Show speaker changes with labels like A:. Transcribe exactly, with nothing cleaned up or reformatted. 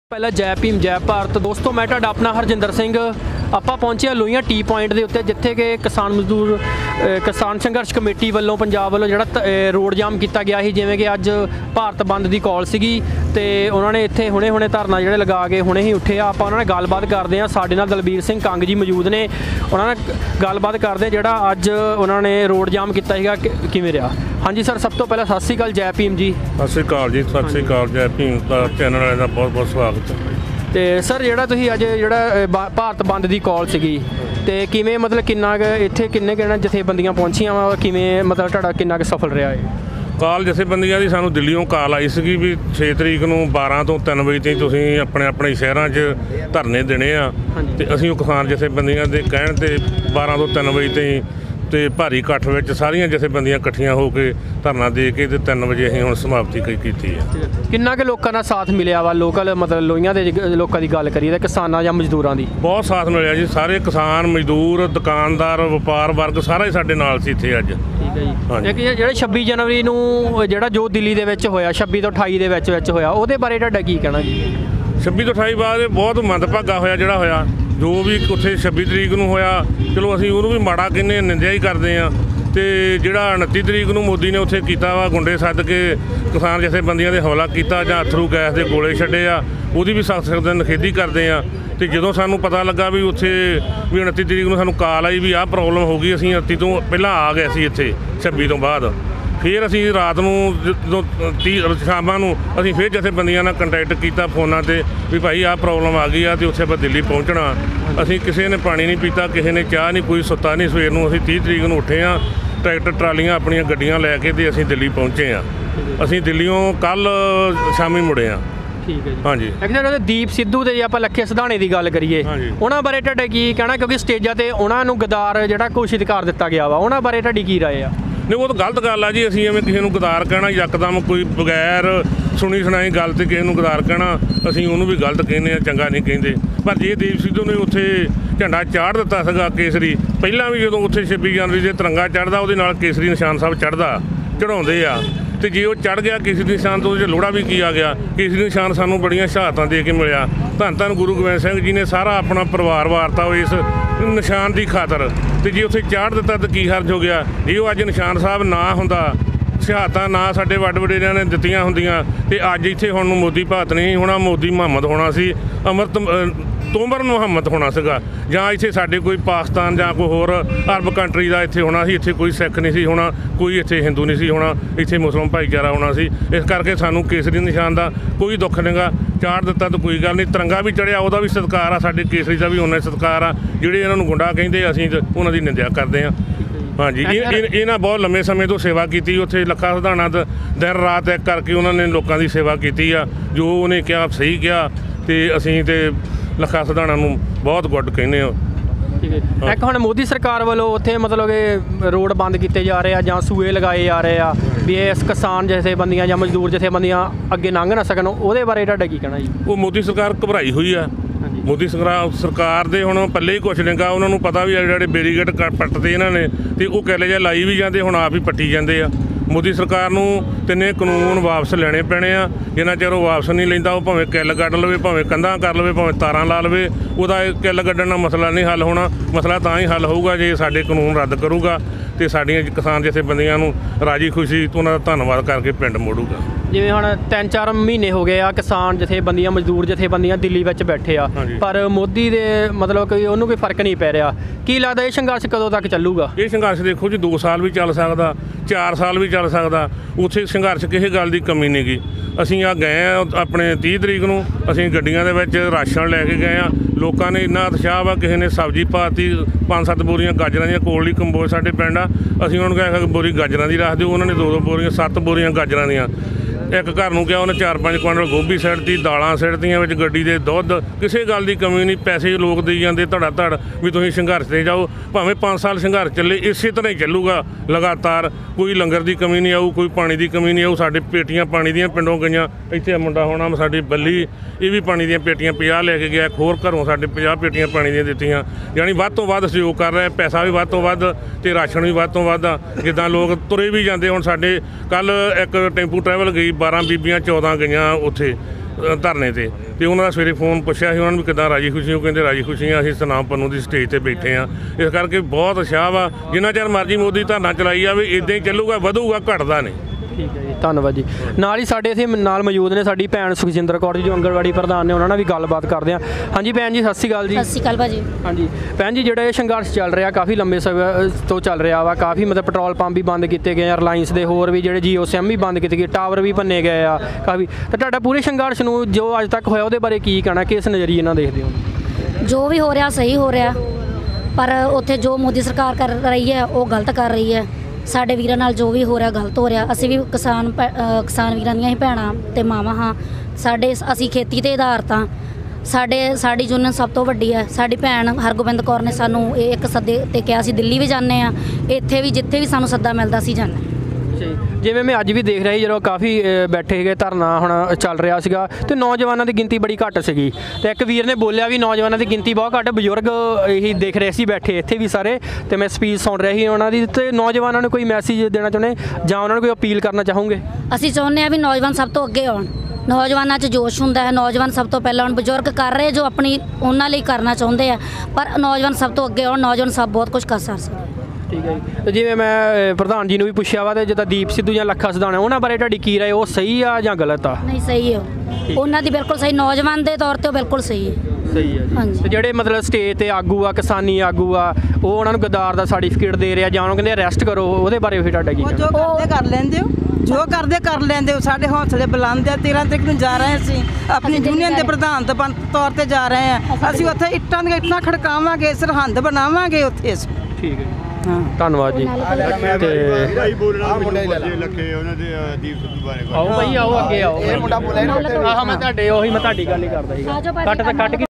A: पहला जय भीम जय भारत दोस्तों, मैं तुहाडा अपना हरजिंदर सिंह। ਆਪਾਂ ਪਹੁੰਚੇ ਲੋਹੀਆਂ ਟੀ ਪੁਆਇੰਟ ਦੇ ਉੱਤੇ ਜਿੱਥੇ कि किसान मजदूर किसान संघर्ष कमेटी ਵੱਲੋਂ ਪੰਜਾਬ ਵੱਲੋਂ ਜਿਹੜਾ ਰੋਡ ਜਾਮ ਕੀਤਾ ਗਿਆ ਸੀ, ਜਿਵੇਂ ਕਿ ਅੱਜ ਭਾਰਤ ਬੰਦ ਦੀ ਕਾਲ ਸੀਗੀ ਤੇ ਉਹਨਾਂ ਨੇ ਇੱਥੇ ਹੁਣੇ ਹੁਣੇ ਧਰਨਾ ਜਿਹੜੇ ਲਗਾ ਕੇ ਹੁਣੇ ਹੀ ਉੱਠੇ ਆ। ਆਪਾਂ ਉਹਨਾਂ ਨਾਲ ਗੱਲਬਾਤ ਕਰਦੇ ਹਾਂ। ਸਾਡੇ ਨਾਲ ਦਲਬੀਰ ਸਿੰਘ ਕੰਗ ਜੀ ਮੌਜੂਦ ਨੇ, ਉਹਨਾਂ ਨਾਲ ਗੱਲਬਾਤ ਕਰਦੇ ਜਿਹੜਾ ਅੱਜ ਉਹਨਾਂ ਨੇ ਰੋਡ ਜਾਮ ਕੀਤਾ ਸੀਗਾ ਕਿਵੇਂ ਰਿਹਾ। ਹਾਂਜੀ ਸਰ, ਸਭ ਤੋਂ ਪਹਿਲਾਂ ਸਤਿ ਸ਼੍ਰੀ ਅਕਾਲ, ਜੈ ਭੀਮ ਜੀ।
B: ਸਤਿ ਸ਼੍ਰੀ ਅਕਾਲ ਜੀ। ਸਤਿ ਸ਼੍ਰੀ ਅਕਾਲ, ਜੈ ਭੀਮ ਦਾ ਚੈਨਲ ਵਾਲਿਆਂ ਦਾ ਬਹੁਤ ਬਹੁਤ ਸਵਾਗਤ ਹੈ।
A: ਤੇ ਸਰ ਜਿਹੜਾ ਤੁਸੀਂ ਅੱਜ ਜਿਹੜਾ ਭਾਰਤ ਬੰਦ ਦੀ ਕਾਲ ਸੀਗੀ ਤੇ ਕਿਵੇਂ ਮਤਲਬ ਕਿੰਨਾ ਕੁ ਇੱਥੇ ਕਿੰਨੇ ਕਿੰਨਾ ਜਥੇਬੰਦੀਆਂ ਪਹੁੰਚੀਆਂ ਵਾ, ਕਿਵੇਂ ਮਤਲਬ ਤੁਹਾਡਾ ਕਿੰਨਾ ਕੁ ਸਫਲ ਰਿਹਾ ਹੈ?
B: ਕਾਲ ਜਥੇਬੰਦੀਆਂ ਦੀ ਸਾਨੂੰ ਦਿੱਲੀੋਂ ਕਾਲ ਆਈ ਸੀਗੀ ਵੀ ਛੇ ਤਰੀਕ ਨੂੰ ਬਾਰਾਂ ਤੋਂ ਤਿੰਨ ਵਜੇ ਤਾਈਂ ਤੁਸੀਂ ਆਪਣੇ ਆਪਣੇ ਸ਼ਹਿਰਾਂ 'ਚ ਧਰਨੇ ਦੇਣੇ ਆ ਤੇ ਅਸੀਂ ਉਹ ਕਿਸਾਨ ਜਥੇਬੰਦੀਆਂ ਦੇ ਕਹਿਣ ਤੇ ਬਾਰਾਂ ਤੋਂ ਤਿੰਨ ਵਜੇ ਤਾਈਂ ਤੇ ਭਾਰੀ ਇਕੱਠ ਵਿੱਚ ਸਾਰੀਆਂ ਜਥੇਬੰਦੀਆਂ ਇਕੱਠੀਆਂ ਹੋ ਕੇ ਧਰਨਾ ਦੇ ਕੇ ਤੇ ਤਿੰਨ ਵਜੇ ਅਸੀਂ ਹੁਣ ਸਮਾਪਤੀ ਕੀਤੀ ਹੈ।
A: ਕਿੰਨਾ ਕੁ ਲੋਕਾਂ ਦਾ ਸਾਥ ਮਿਲਿਆ ਵਾ? ਲੋਕਲ ਮਤਲਬ ਲੋਹੀਆਂ ਦੇ ਲੋਕਾਂ ਦੀ ਗੱਲ ਕਰੀਏ ਤਾਂ ਕਿਸਾਨਾਂ ਜਾਂ ਮਜ਼ਦੂਰਾਂ ਦੀ
B: ਬਹੁਤ ਸਾਥ ਮਿਲਿਆ ਜੀ। ਸਾਰੇ ਕਿਸਾਨ ਮਜ਼ਦੂਰ ਦੁਕਾਨਦਾਰ ਵਪਾਰ ਵਰਗ ਸਾਰਾ ਹੀ ਸਾਡੇ ਨਾਲ ਸੀ ਇੱਥੇ ਅੱਜ।
A: ਠੀਕ ਹੈ ਜੀ। ਇੱਕ ਜਿਹੜਾ ਛੱਬੀ ਜਨਵਰੀ ਨੂੰ ਜਿਹੜਾ ਜੋ ਦਿੱਲੀ ਦੇ ਵਿੱਚ ਹੋਇਆ ਛੱਬੀ ਤੋਂ ਅਠਾਈ ਦੇ ਵਿੱਚ ਵਿੱਚ ਹੋਇਆ, ਉਹਦੇ ਬਾਰੇ ਤੁਹਾਡਾ ਕੀ ਕਹਿਣਾ ਜੀ?
B: ਛੱਬੀ ਤੋਂ ਅਠਾਈ ਬਾਅਦ ਬਹੁਤ ਮੰਦਭਾਗਾ ਹੋਇਆ ਜਿਹੜਾ ਹੋਇਆ, ਜੋ ਵੀ ਉੱਥੇ ਛੱਬੀ ਤਰੀਕ ਨੂੰ ਹੋਇਆ। ਚਲੋ ਅਸੀਂ ਉਹਨੂੰ ਵੀ ਮਾੜਾ ਕਹਿੰਦੇ, ਨਿੰਦਿਆ ਹੀ ਕਰਦੇ ਹਾਂ। ਤੇ ਜਿਹੜਾ ਉਨੱਤੀ ਤਰੀਕ ਨੂੰ ਮੋਦੀ ਨੇ ਉੱਥੇ ਕੀਤਾ ਵਾ ਗੁੰਡੇ ਸੱਦ ਕੇ ਕਿਸਾਨ ਜਥੇਬੰਦੀਆਂ ਦੇ ਹਮਲਾ ਕੀਤਾ ਜਾਂ ਅਥਰੂ ਗੈਸ ਦੇ ਗੋਲੇ ਛੱਡੇ ਆ, ਉਹਦੀ ਵੀ ਸਖਤ ਸਖਤ ਨਿਖੇਧੀ ਕਰਦੇ ਆ। ਤੇ ਜਦੋਂ ਸਾਨੂੰ ਪਤਾ ਲੱਗਾ ਵੀ ਉੱਥੇ ਵੀ ਉਨੱਤੀ ਤਰੀਕ ਨੂੰ ਸਾਨੂੰ ਕਾਲ ਆਈ ਵੀ ਆਹ ਪ੍ਰੋਬਲਮ ਹੋ ਗਈ, ਅਸੀਂ ਉਨੱਤੀ ਤੋਂ ਪਹਿਲਾਂ ਆ ਗਏ ਸੀ ਇੱਥੇ ਛੱਬੀ ਤੋਂ ਬਾਅਦ। ਫਿਰ ਅਸੀਂ ਰਾਤ ਨੂੰ ਜਦੋਂ ਤੀਹ ਸ਼ਾਮਾਂ ਨੂੰ ਅਸੀਂ ਫਿਰ ਜਥੇਬੰਦੀਆਂ ਨਾਲ ਕੰਟੈਕਟ ਕੀਤਾ ਫੋਨਾਂ 'ਤੇ ਵੀ ਭਾਈ ਆਹ ਪ੍ਰੋਬਲਮ ਆ ਗਈ ਆ ਅਤੇ ਉੱਥੇ ਆਪਾਂ ਦਿੱਲੀ ਪਹੁੰਚਣਾ। ਅਸੀਂ ਕਿਸੇ ਨੇ ਪਾਣੀ ਨਹੀਂ ਪੀਤਾ, ਕਿਸੇ ਨੇ ਚਾਹ ਨਹੀਂ, ਕੋਈ ਸੁੱਤਾ ਨਹੀਂ। ਸਵੇਰ ਨੂੰ ਅਸੀਂ ਤੀਹ ਤਰੀਕ ਨੂੰ ਉੱਠੇ ਹਾਂ, ਟਰੈਕਟਰ ਟਰਾਲੀਆਂ ਆਪਣੀਆਂ ਗੱਡੀਆਂ ਲੈ ਕੇ ਅਤੇ ਅਸੀਂ ਦਿੱਲੀ ਪਹੁੰਚੇ ਹਾਂ। ਅਸੀਂ ਦਿੱਲੀੋਂ ਕੱਲ੍ਹ ਸ਼ਾਮੀ ਮੁੜੇ ਹਾਂ।
A: ਠੀਕ ਹੈ ਜੀ।
B: ਹਾਂਜੀ।
A: ਇੱਕ ਸਰ ਦੀਪ ਸਿੱਧੂ ਤੇ ਜੇ ਆਪਾਂ ਲੱਖੇ ਸਿਧਾਣੇ ਦੀ ਗੱਲ ਕਰੀਏ, ਉਹਨਾਂ ਬਾਰੇ ਤੁਹਾਡਾ ਕੀ ਕਹਿਣਾ? ਕਿਉਂਕਿ ਸਟੇਜਾਂ 'ਤੇ ਉਹਨਾਂ ਨੂੰ ਗਦਾਰ ਜਿਹੜਾ ਘੋਸ਼ਿਤ ਕਰ ਦਿੱਤਾ ਗਿਆ ਵਾ, ਉਹਨਾਂ ਬਾਰੇ ਤੁਹਾਡੀ ਕੀ ਰਾਏ ਆ?
B: ਨਹੀਂ, ਉਹ ਤਾਂ ਗਲਤ ਗੱਲ ਆ ਜੀ। ਅਸੀਂ ਐਵੇਂ ਕਿਸੇ ਨੂੰ ਗਦਾਰ ਕਹਿਣਾ ਯਕਦਮ ਕੋਈ ਬਗੈਰ ਸੁਣੀ ਸੁਣਾਈ ਗੱਲ 'ਤੇ ਕਿਸੇ ਨੂੰ ਗਦਾਰ ਕਹਿਣਾ, ਅਸੀਂ ਉਹਨੂੰ ਵੀ ਗਲਤ ਕਹਿੰਦੇ ਹਾਂ, ਚੰਗਾ ਨਹੀਂ ਕਹਿੰਦੇ। ਪਰ ਜੇ ਦੀਪ ਸਿੱਧੂ ਨੇ ਉੱਥੇ ਝੰਡਾ ਚਾੜ੍ਹ ਦਿੱਤਾ ਸੀਗਾ ਕੇਸਰੀ, ਪਹਿਲਾਂ ਵੀ ਜਦੋਂ ਉੱਥੇ ਛੱਬੀ ਜਨਵਰੀ ਦੇ ਤਿਰੰਗਾ ਚੜ੍ਹਦਾ ਉਹਦੇ ਨਾਲ ਕੇਸਰੀ ਨਿਸ਼ਾਨ ਸਾਹਿਬ ਚੜ੍ਹਦਾ ਚੜ੍ਹਾਉਂਦੇ ਆ, ਅਤੇ ਜੇ ਉਹ ਚੜ੍ਹ ਗਿਆ ਕੇਸਰੀ ਨਿਸ਼ਾਨ ਤੋਂ ਉਹਦੇ 'ਚ ਲੋਹੜਾ ਵੀ ਕੀ ਆ ਗਿਆ। ਕੇਸਰੀ ਨਿਸ਼ਾਨ ਸਾਨੂੰ ਬੜੀਆਂ ਸ਼ਹਾਦਤਾਂ ਦੇ ਕੇ ਮਿਲਿਆ। ਧੰਨ ਧੰਨ ਗੁਰੂ ਗੋਬਿੰਦ ਸਿੰਘ ਜੀ ਨੇ ਸਾਰਾ ਆਪਣਾ ਪਰਿਵਾਰ ਵਾਰਤਾ ਉਹ ਇਸ ਨਿਸ਼ਾਨ ਦੀ ਖਾਤਰ, ਅਤੇ ਜੇ ਉੱਥੇ ਚਾੜ੍ਹ ਦਿੱਤਾ ਤਾਂ ਕੀ ਹਰਜ ਹੋ ਗਿਆ? ਜੇ ਉਹ ਅੱਜ ਨਿਸ਼ਾਨ ਸਾਹਿਬ ਨਾ ਹੁੰਦਾ, ਸ਼ਹਾਦਤਾਂ ਨਾ ਸਾਡੇ ਵੱਡ ਵਡੇਰਿਆਂ ਨੇ ਦਿੱਤੀਆਂ ਹੁੰਦੀਆਂ, ਅਤੇ ਅੱਜ ਇੱਥੇ ਹੁਣ ਨੂੰ ਮੋਦੀ ਭਾਰਤ ਨਹੀਂ ਹੋਣਾ, ਮੋਦੀ ਮੁਹੰਮਦ ਹੋਣਾ ਸੀ, ਅੰਮ੍ਰਿਤ ਤੋਮਰ ਮੁਹੰਮਦ ਹੋਣਾ ਸੀਗਾ, ਜਾਂ ਇੱਥੇ ਸਾਡੇ ਕੋਈ ਪਾਕਿਸਤਾਨ ਜਾਂ ਕੋਈ ਹੋਰ ਅਰਬ ਕੰਟਰੀ ਦਾ ਇੱਥੇ ਹੋਣਾ ਸੀ। ਇੱਥੇ ਕੋਈ ਸਿੱਖ ਨਹੀਂ ਸੀ ਹੋਣਾ, ਕੋਈ ਇੱਥੇ ਹਿੰਦੂ ਨਹੀਂ ਸੀ ਹੋਣਾ, ਇੱਥੇ ਮੁਸਲਿਮ ਭਾਈਚਾਰਾ ਹੋਣਾ ਸੀ। ਇਸ ਕਰਕੇ ਸਾਨੂੰ ਕੇਸਰੀ ਨਿਸ਼ਾਨ ਦਾ ਕੋਈ ਦੁੱਖ ਨਹੀਂਗਾ। ਚਾੜ ਦਿੱਤਾ ਤਾਂ ਕੋਈ ਗੱਲ ਨਹੀਂ, ਤਿਰੰਗਾ ਵੀ ਚੜ੍ਹਿਆ ਉਹਦਾ ਵੀ ਸਤਿਕਾਰ ਆ, ਸਾਡੇ ਕੇਸਰੀ ਦਾ ਵੀ ਉਹਨਾਂ ਸਤਿਕਾਰ ਆ। ਜਿਹੜੇ ਇਹਨਾਂ ਨੂੰ ਗੁੰਡਾ ਕਹਿੰਦੇ ਅਸੀਂ ਉਹਨਾਂ ਦੀ ਨਿੰਦਿਆ ਕਰਦੇ ਹਾਂ। ਹਾਂਜੀ, ਇਹਨਾਂ ਬਹੁਤ ਲੰਮੇ ਸਮੇਂ ਤੋਂ ਸੇਵਾ ਕੀਤੀ ਉੱਥੇ। ਲੱਖਾ ਸਿਧਾਣਾ ਦਾ ਦਿਨ ਰਾਤ ਇੱਕ ਕਰਕੇ ਉਹਨਾਂ ਨੇ ਲੋਕਾਂ ਦੀ ਸੇਵਾ ਕੀਤੀ ਆ। ਜੋ ਉਹਨੇ ਕਿਹਾ ਸਹੀ ਕਿਹਾ, ਅਤੇ ਅਸੀਂ ਤਾਂ ਲੱਖਾ ਸਿਧਾਣਾ ਨੂੰ ਬਹੁਤ ਗੁੱਡ ਕਹਿੰਦੇ ਹਾਂ।
A: ਠੀਕ ਹੈ। ਇੱਕ ਹੁਣ ਮੋਦੀ ਸਰਕਾਰ ਵੱਲੋਂ ਉੱਥੇ ਮਤਲਬ ਕਿ ਰੋਡ ਬੰਦ ਕੀਤੇ ਜਾ ਰਹੇ ਆ ਜਾਂ ਸੂਏ ਲਗਾਏ ਜਾ ਰਹੇ ਆ ਵੀ ਇਸ ਕਿਸਾਨ ਜਥੇਬੰਦੀਆਂ ਜਾਂ ਮਜ਼ਦੂਰ ਜਥੇਬੰਦੀਆਂ ਅੱਗੇ ਲੰਘ ਨਾ ਸਕਣ, ਉਹਦੇ ਬਾਰੇ ਤੁਹਾਡਾ ਕੀ ਕਹਿਣਾ ਜੀ?
B: ਉਹ ਮੋਦੀ ਸਰਕਾਰ ਘਬਰਾਈ ਹੋਈ ਆ। ਮੋਦੀ ਸਰਕਾਰ ਸਰਕਾਰ ਦੇ ਹੁਣ ਪੱਲੇ ਹੀ ਕੁਛ ਨਹੀਂਗਾ। ਉਹਨਾਂ ਨੂੰ ਪਤਾ ਵੀ ਆ ਜਿਹੜੇ ਬੈਰੀਕੇਡ ਪੱਟਦੇ ਇਹਨਾਂ ਨੇ, ਅਤੇ ਉਹ ਕਿੱਲੇ ਜਿਹਾ ਲਾਈ ਵੀ ਜਾਂਦੇ, ਹੁਣ ਆਪ ਹੀ ਪੱਟੀ ਜਾਂਦੇ ਆ। ਮੋਦੀ ਸਰਕਾਰ ਨੂੰ ਤਿੰਨੇ ਕਾਨੂੰਨ ਵਾਪਸ ਲੈਣੇ ਪੈਣੇ ਆ। ਜਿੰਨਾ ਚਿਰ ਉਹ ਵਾਪਸ ਨਹੀਂ ਲੈਂਦਾ, ਉਹ ਭਾਵੇਂ ਕਿੱਲ ਕੱਢ ਲਵੇ, ਭਾਵੇਂ ਕੰਧਾਂ ਕਰ ਲਵੇ, ਭਾਵੇਂ ਤਾਰਾਂ ਲਾ ਲਵੇ, ਉਹਦਾ ਕਿੱਲ ਕੱਢਣ ਨਾਲ ਮਸਲਾ ਨਹੀਂ ਹੱਲ ਹੋਣਾ। ਮਸਲਾ ਤਾਂ ਹੀ ਹੱਲ ਹੋਊਗਾ ਜੇ ਸਾਡੇ ਕਾਨੂੰਨ ਰੱਦ ਕਰੂਗਾ ਅਤੇ ਸਾਡੀਆਂ ਕਿਸਾਨ ਜਥੇਬੰਦੀਆਂ ਨੂੰ ਰਾਜੀ ਖੁਸ਼ੀ ਉਹਨਾਂ ਦਾ ਧੰਨਵਾਦ ਕਰਕੇ ਪਿੰਡ ਮੋੜੂਗਾ। ਜਿਵੇਂ
A: ਹੁਣ ਤਿੰਨ ਚਾਰ ਮਹੀਨੇ ਹੋ ਗਏ ਆ ਕਿਸਾਨ ਜਥੇਬੰਦੀਆਂ ਮਜ਼ਦੂਰ ਜਥੇਬੰਦੀਆਂ ਦਿੱਲੀ ਵਿੱਚ ਬੈਠੇ ਆ, ਪਰ ਮੋਦੀ ਦੇ ਮਤਲਬ ਕਿ ਉਹਨੂੰ ਕੋਈ ਫਰਕ ਨਹੀਂ ਪੈ ਰਿਹਾ। ਕੀ ਲੱਗਦਾ ਇਹ ਸੰਘਰਸ਼ ਕਦੋਂ ਤੱਕ ਚੱਲੂਗਾ?
B: ਇਹ ਸੰਘਰਸ਼ ਦੇਖੋ ਜੀ, ਦੋ ਸਾਲ ਵੀ ਚੱਲ ਸਕਦਾ, ਚਾਰ ਸਾਲ ਵੀ ਚੱਲ ਸਕਦਾ। ਉੱਥੇ ਸੰਘਰਸ਼ ਕਿਸੇ ਗੱਲ ਦੀ ਕਮੀ ਨਹੀਂ ਗੀ। ਅਸੀਂ ਆ ਗਏ ਆ ਆਪਣੇ ਤੀਹ ਤਰੀਕ ਨੂੰ, ਅਸੀਂ ਗੱਡੀਆਂ ਦੇ ਵਿੱਚ ਰਾਸ਼ਨ ਲੈ ਕੇ ਗਏ ਆ। ਲੋਕਾਂ ਨੇ ਇੰਨਾ ਉਤਸ਼ਾਹ ਵਾ, ਕਿਸੇ ਨੇ ਸਬਜ਼ੀ ਪਾਤੀ, ਪੰਜ ਸੱਤ ਬੋਰੀਆਂ ਗਾਜਰਾਂ ਦੀਆਂ ਕੋਲ ਹੀ ਕੰਬੋਜ ਸਾਡੇ ਪਿੰਡ ਆ। ਅਸੀਂ ਉਹਨਾਂ ਨੂੰ ਕਿਹਾ ਬੋਰੀ ਗਾਜਰਾਂ ਦੀ ਰੱਖ ਦਿਓ, ਉਹਨਾਂ ਨੇ ਦੋ ਦੋ ਬੋਰੀਆਂ ਸੱਤ ਬੋਰੀਆਂ ਗਾਜਰਾਂ ਦੀਆਂ। ਇੱਕ ਘਰ ਨੂੰ ਕਿਹਾ ਉਹਨੇ ਚਾਰ ਪੰਜ ਕੁਆਂਟਲ ਗੋਭੀ ਸਿੱਟਤੀ, ਦਾਲਾਂ ਸਿੱਟਤੀਆਂ ਵਿੱਚ ਗੱਡੀ ਦੇ, ਦੁੱਧ, ਕਿਸੇ ਗੱਲ ਦੀ ਕਮੀ ਨਹੀਂ। ਪੈਸੇ ਲੋਕ ਦੇਈ ਜਾਂਦੇ ਧੜਾ ਧੜ ਵੀ ਤੁਸੀਂ ਸੰਘਰਸ਼ 'ਤੇ ਜਾਓ। ਭਾਵੇਂ ਪੰਜ ਸਾਲ ਸੰਘਰਸ਼ ਚੱਲੇ, ਇਸੇ ਤਰ੍ਹਾਂ ਹੀ ਚੱਲੂਗਾ ਲਗਾਤਾਰ। ਕੋਈ ਲੰਗਰ ਦੀ ਕਮੀ ਨਹੀਂ ਆਊ, ਕੋਈ ਪਾਣੀ ਦੀ ਕਮੀ ਨਹੀਂ ਆਊ। ਸਾਡੇ ਪੇਟੀਆਂ ਪਾਣੀ ਦੀਆਂ ਪਿੰਡੋਂ ਗਈਆਂ। ਇੱਥੇ ਮੁੰਡਾ ਹੋਣਾ ਸਾਡੀ ਬੱਲੀ, ਇਹ ਵੀ ਪਾਣੀ ਦੀਆਂ ਪੇਟੀਆਂ ਪੰਜਾਹ ਲੈ ਕੇ ਗਿਆ। ਇੱਕ ਹੋਰ ਘਰੋਂ ਸਾਡੇ ਪੰਜਾਹ ਪੇਟੀਆਂ ਪਾਣੀ ਦੀਆਂ ਦਿੱਤੀਆਂ। ਯਾਨੀ ਵੱਧ ਤੋਂ ਵੱਧ ਸਹਿਯੋਗ ਕਰ ਰਿਹਾ, ਪੈਸਾ ਵੀ ਵੱਧ ਤੋਂ ਵੱਧ ਅਤੇ ਰਾਸ਼ਨ ਵੀ ਵੱਧ ਤੋਂ ਵੱਧ ਆ। ਜਿੱਦਾਂ ਲੋਕ ਤੁਰੇ ਵੀ ਜਾਂਦੇ। ਹੁਣ ਸਾਡੇ ਕੱਲ੍ਹ ਇੱਕ ਟੈਂਪੂ ਟਰੈਵਲ ਗਈ, ਬਾਰਾਂ ਬੀਬੀਆਂ ਚੌਦਾਂ ਗਈਆਂ ਉੱਥੇ ਧਰਨੇ ਤੇ ਤੇ ਉਹਨਾਂ ਦਾ ਸਵੇਰੇ ਫੋਨ ਪੁੱਛਿਆ ਸੀ ਉਹਨਾਂ ਨੂੰ ਵੀ ਕਿੱਦਾਂ ਰਾਜੀ ਖੁਸ਼ੀ, ਉਹ ਕਹਿੰਦੇ ਰਾਜੀ ਖੁਸ਼ੀ ਆ, ਅਸੀਂ ਸਤਨਾਮ ਪੰਨੂ ਦੀ ਸਟੇਜ ਤੇ ਬੈਠੇ ਆ। ਇਸ ਕਰਕੇ ਬਹੁਤ ਉਤਸ਼ਾਹ ਵਾ, ਜਿੰਨਾ ਚਿਰ ਮਰਜ਼ੀ ਮੋਦੀ ਧਰਨਾ ਚਲਾਈ ਜਾਵੇ ਇੱਦਾਂ ਹੀ ਚੱਲੂਗਾ, ਵਧੂਗਾ, ਘਟਦਾ ਨਹੀਂ। ਠੀਕ ਹੈ ਜੀ, ਧੰਨਵਾਦ ਜੀ। ਨਾਲ ਹੀ ਸਾਡੇ ਇੱਥੇ ਨਾਲ ਮੌਜੂਦ ਨੇ ਸਾਡੀ ਭੈਣ ਸੁਖਜਿੰਦਰ ਕੌਰ ਜੀ ਜੋ ਆਂਗਣਵਾੜੀ ਪ੍ਰਧਾਨ ਨੇ, ਉਹਨਾਂ ਨਾਲ ਵੀ ਗੱਲਬਾਤ ਕਰਦੇ ਹਾਂ। ਹਾਂਜੀ ਭੈਣ ਜੀ, ਸਤਿ ਸ਼੍ਰੀ ਅਕਾਲ ਜੀ।
C: ਸਤਿ ਸ਼੍ਰੀ ਅਕਾਲ ਭਾਜੀ।
A: ਹਾਂਜੀ ਭੈਣ ਜੀ, ਜਿਹੜਾ ਇਹ ਸੰਘਰਸ਼ ਚੱਲ ਰਿਹਾ ਕਾਫੀ ਲੰਬੇ ਸਮੇਂ ਤੋਂ ਚੱਲ ਰਿਹਾ ਵਾ, ਕਾਫੀ ਮਤਲਬ ਪੈਟਰੋਲ ਪੰਪ ਵੀ ਬੰਦ ਕੀਤੇ ਗਏ ਆ, ਰਿਲਾਇੰਸ ਦੇ ਹੋਰ ਵੀ ਜਿਹੜੇ ਜੀਓ ਸਿਮ ਵੀ ਬੰਦ ਕੀਤੇ ਗਏ, ਟਾਵਰ ਵੀ ਭੰਨੇ ਗਏ ਆ ਕਾਫੀ, ਤਾਂ ਤੁਹਾਡਾ ਪੂਰੇ ਸੰਘਰਸ਼ ਨੂੰ ਜੋ ਅੱਜ ਤੱਕ ਹੋਇਆ ਉਹਦੇ ਬਾਰੇ ਕੀ ਕਹਿਣਾ, ਕਿਸ ਨਜ਼ਰੀਏ ਨਾਲ ਦੇਖਦੇ ਹੋ?
C: ਜੋ ਵੀ ਹੋ ਰਿਹਾ ਸਹੀ ਹੋ ਰਿਹਾ, ਪਰ ਉੱਥੇ ਜੋ ਮੋਦੀ ਸਰਕਾਰ ਕਰ ਰਹੀ ਹੈ ਉਹ ਗਲਤ ਕਰ ਰਹੀ ਹੈ। ਸਾਡੇ ਵੀਰਾਂ ਨਾਲ ਜੋ ਵੀ ਹੋ ਰਿਹਾ ਗਲਤ ਹੋ ਰਿਹਾ। ਅਸੀਂ ਵੀ ਕਿਸਾਨ ਕਿਸਾਨ ਵੀਰਾਂ ਦੀਆਂ ਹੀ ਭੈਣਾਂ ਤੇ ਮਾਵਾਂ ਹਾਂ। ਸਾਡੇ ਅਸੀਂ ਖੇਤੀ ਤੇ ਆਧਾਰਿਤ ਹਾਂ। ਸਾਡੇ ਸਾਡੀ ਯੂਨੀਅਨ ਸਭ ਤੋਂ ਵੱਡੀ ਹੈ। ਸਾਡੀ ਭੈਣ ਹਰਗੋਬਿੰਦ ਕੌਰ ਨੇ ਸਾਨੂੰ ਇਹ ਇੱਕ ਸੱਦੇ ਤੇ ਕਿਹਾ, ਅਸੀਂ ਦਿੱਲੀ ਵੀ ਜਾਂਦੇ ਹਾਂ, ਇੱਥੇ ਵੀ ਜਿੱਥੇ ਵੀ ਸਾਨੂੰ ਸੱਦਾ ਮਿਲਦਾ ਅਸੀਂ ਜਾਂਦੇ।
A: ਜਿਵੇਂ ਮੈਂ ਅੱਜ ਵੀ ਦੇਖ ਰਿਹਾ ਸੀ ਜਦੋਂ ਕਾਫੀ ਬੈਠੇ ਸੀਗੇ, ਧਰਨਾ ਹੁਣ ਚੱਲ ਰਿਹਾ ਸੀਗਾ ਤੇ ਨੌਜਵਾਨਾਂ ਦੀ ਗਿਣਤੀ ਬੜੀ ਘੱਟ ਸੀਗੀ, ਤੇ ਇੱਕ ਵੀਰ ਨੇ ਬੋਲਿਆ ਵੀ ਨੌਜਵਾਨਾਂ ਦੀ ਗਿਣਤੀ ਬਹੁਤ ਘੱਟ, ਬਜ਼ੁਰਗ ਇਹੀ ਦੇਖ ਰਹੇ ਸੀ ਬੈਠੇ ਇੱਥੇ ਵੀ ਸਾਰੇ, ਤੇ ਮੈਂ ਸਪੀਚ ਸੁਣ ਰਿਹਾ ਸੀ ਉਹਨਾਂ ਦੀ। ਤੇ ਨੌਜਵਾਨਾਂ ਨੂੰ ਕੋਈ ਮੈਸੇਜ ਦੇਣਾ ਚਾਹੁੰਦੇ ਜਾਂ ਉਹਨਾਂ ਨੂੰ ਕੋਈ ਅਪੀਲ ਕਰਨਾ ਚਾਹੋਗੇ?
C: ਅਸੀਂ ਚਾਹੁੰਦੇ ਹਾਂ ਵੀ ਨੌਜਵਾਨ ਸਭ ਤੋਂ ਅੱਗੇ ਆਉਣ, ਨੌਜਵਾਨਾਂ 'ਚ ਜੋਸ਼ ਹੁੰਦਾ ਹੈ। ਨੌਜਵਾਨ ਸਭ ਤੋਂ ਪਹਿਲਾਂ ਹੁਣ ਬਜ਼ੁਰਗ ਕਰ ਰਹੇ ਜੋ ਆਪਣੀ ਉਹਨਾਂ ਲਈ ਕਰਨਾ ਚਾਹੁੰਦੇ ਆ, ਪਰ ਨੌਜਵਾਨ ਸਭ ਤੋਂ ਅੱਗੇ ਆਉਣ। ਨੌਜਵਾਨ ਸਭ ਬਹੁਤ ਕੁਝ ਕਰ ਸਕਦੇ।
A: ਠੀਕ ਹੈ ਜੀ। ਤੇ ਜਿਵੇਂ ਮੈਂ ਪ੍ਰਧਾਨ ਜੀ ਨੂੰ ਵੀ ਪੁੱਛਿਆ ਵਾ, ਤੇ ਜਿੱਦਾਂ ਦੀਪ ਸਿੱਧੂ ਜਾਂ ਲੱਖਾ ਸਿਧਾਣਾ, ਉਹਨਾਂ ਬਾਰੇ ਤੁਹਾਡੀ ਕੀ ਰਾਏ, ਉਹ ਸਹੀ ਆ ਜਾਂ ਗਲਤ ਆ?
C: ਨਹੀਂ, ਸਹੀ ਹੈ ਉਹਨਾਂ ਦੀ, ਬਿਲਕੁਲ ਸਹੀ। ਨੌਜਵਾਨ ਦੇ ਤੌਰ ਤੇ ਉਹ ਬਿਲਕੁਲ ਸਹੀ ਹੈ।
A: ਸਹੀ ਹੈ ਜੀ।
C: ਹਾਂਜੀ।
A: ਤੇ ਜਿਹੜੇ ਮਤਲਬ ਸਟੇਜ ਤੇ ਆਗੂ ਆ, ਕਿਸਾਨੀ ਆਗੂ ਆ, ਉਹ ਉਹਨਾਂ ਨੂੰ ਗੱਦਾਰ ਦਾ ਸਰਟੀਫਿਕੇਟ ਦੇ ਰਿਹਾ ਜਾਂ ਉਹਨੂੰ ਕਹਿੰਦੇ ਅਰੈਸਟ ਕਰੋ, ਉਹਦੇ ਬਾਰੇ ਵੀ ਤੁਹਾਡਾ ਕੀ ਕਹਿਣਾ?
D: ਜੋ ਕਰਦੇ ਕਰ ਲੈਂਦੇ ਹੋ, ਜੋ ਕਰਦੇ ਕਰ ਲੈਂਦੇ ਹੋ। ਸਾਡੇ ਹੌਸਲੇ ਬੁਲੰਦ ਆ। ਤੇਰਾਂ ਤਰੀਕ ਨੂੰ ਜਾ ਰਹੇ ਅਸੀਂ ਆਪਣੀ ਯੂਨੀਅਨ ਦੇ ਪ੍ਰਧਾਨ ਦੇ ਤੌਰ ਤੇ ਜਾ ਰਹੇ ਹਾਂ। ਅਸੀਂ ਉੱਥੇ ਇੱਟਾਂ ਦੀਆਂ ਇੱਟਾਂ ਖੜਕਾਵਾਂਗੇ, ਸਰਹੰਦ ਬਣਾਵਾਂਗੇ ਉੱਥੇ ਅਸੀਂ।
A: ਠੀਕ ਹੈ ਜੀ, ਧੰਨਵਾਦ ਜੀ। ਤੇ
E: ਭਾਈ ਬੋਲਣਾ ਮੁੰਡੇ ਲੱਖੇ ਉਹਨਾਂ ਦੇ ਦੀਪ ਸਿੱਧੂ ਬਾਰੇ।
A: ਆਓ ਭਾਈ, ਆਓ ਅੱਗੇ ਆਓ। ਇਹ ਮੁੰਡਾ ਬੋਲਿਆ, ਆਹ ਮੈਂ ਤੁਹਾਡੇ ਉਹੀ ਮੈਂ ਤੁਹਾਡੀ ਗੱਲ ਹੀ ਕਰਦਾ ਸੀਗਾ। ਕੱਟ ਤੇ ਕੱਟ